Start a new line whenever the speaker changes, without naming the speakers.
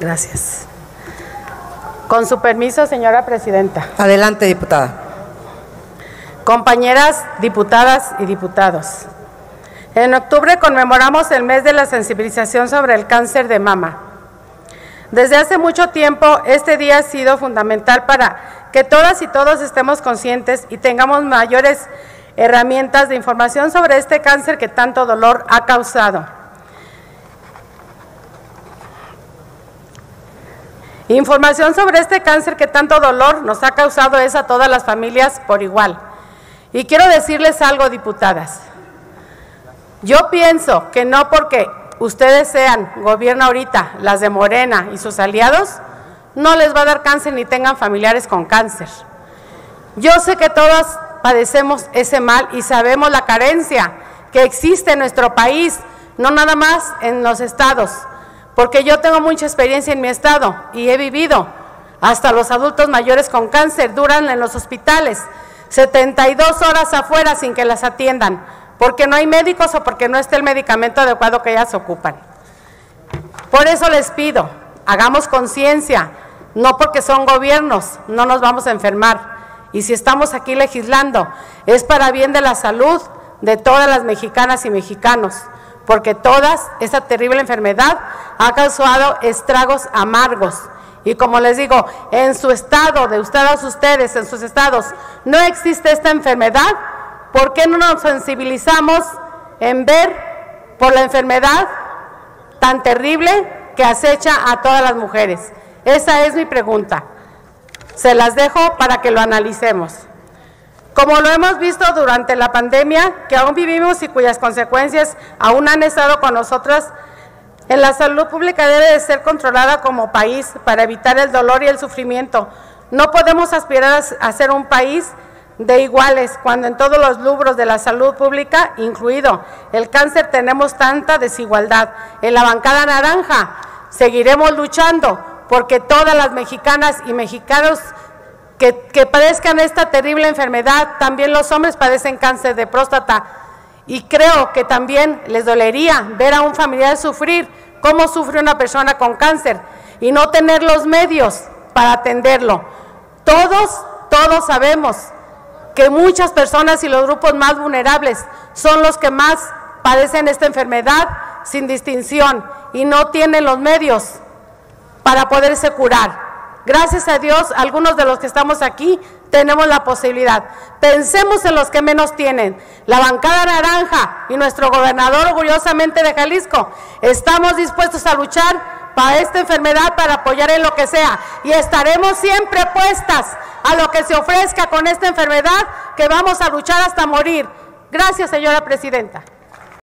Gracias. Con su permiso, señora presidenta.
Adelante, diputada.
Compañeras diputadas y diputados, en octubre conmemoramos el mes de la sensibilización sobre el cáncer de mama. Desde hace mucho tiempo, este día ha sido fundamental para que todas y todos estemos conscientes y tengamos mayores herramientas de información sobre este cáncer que tanto dolor ha causado. Información sobre este cáncer que tanto dolor nos ha causado es a todas las familias por igual. Y quiero decirles algo, diputadas. Yo pienso que no porque ustedes sean gobierno ahorita, las de Morena y sus aliados, no les va a dar cáncer ni tengan familiares con cáncer. Yo sé que todas padecemos ese mal y sabemos la carencia que existe en nuestro país, no nada más en los estados, porque yo tengo mucha experiencia en mi estado y he vivido. Hasta los adultos mayores con cáncer duran en los hospitales 72 horas afuera sin que las atiendan, porque no hay médicos o porque no está el medicamento adecuado que ellas ocupan. Por eso les pido, hagamos conciencia, no porque son gobiernos, no nos vamos a enfermar. Y si estamos aquí legislando, es para bien de la salud de todas las mexicanas y mexicanos, porque esta terrible enfermedad ha causado estragos amargos. Y como les digo, en su estado, ustedes, en sus estados, no existe esta enfermedad. ¿Por qué no nos sensibilizamos en ver por la enfermedad tan terrible que acecha a todas las mujeres? Esa es mi pregunta. Se las dejo para que lo analicemos. Como lo hemos visto durante la pandemia, que aún vivimos y cuyas consecuencias aún han estado con nosotras, en la salud pública debe de ser controlada como país para evitar el dolor y el sufrimiento. No podemos aspirar a ser un país de iguales cuando en todos los rubros de la salud pública, incluido el cáncer, tenemos tanta desigualdad. En la bancada naranja seguiremos luchando porque todas las mexicanas y mexicanos que padezcan esta terrible enfermedad, también los hombres padecen cáncer de próstata, y creo que también les dolería ver a un familiar sufrir, cómo sufre una persona con cáncer, y no tener los medios para atenderlo. Todos sabemos que muchas personas y los grupos más vulnerables son los que más padecen esta enfermedad sin distinción y no tienen los medios para poderse curar. Gracias a Dios, algunos de los que estamos aquí tenemos la posibilidad. Pensemos en los que menos tienen. La bancada naranja y nuestro gobernador, orgullosamente de Jalisco, estamos dispuestos a luchar para esta enfermedad, para apoyar en lo que sea, y estaremos siempre puestas a lo que se ofrezca con esta enfermedad, que vamos a luchar hasta morir. Gracias, señora presidenta.